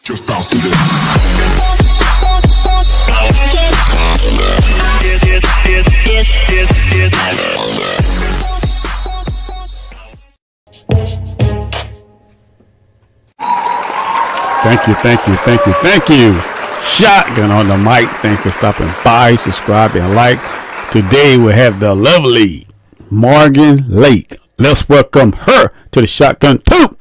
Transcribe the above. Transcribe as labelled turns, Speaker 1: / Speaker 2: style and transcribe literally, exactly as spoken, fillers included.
Speaker 1: Just bounce to this.
Speaker 2: Thank you, thank you, thank you, thank you. Shotgun on the mic. Thanks for stopping by, subscribe, and like. Today we have the lovely Morgan Lake. Let's welcome her to the Shotgun Tube.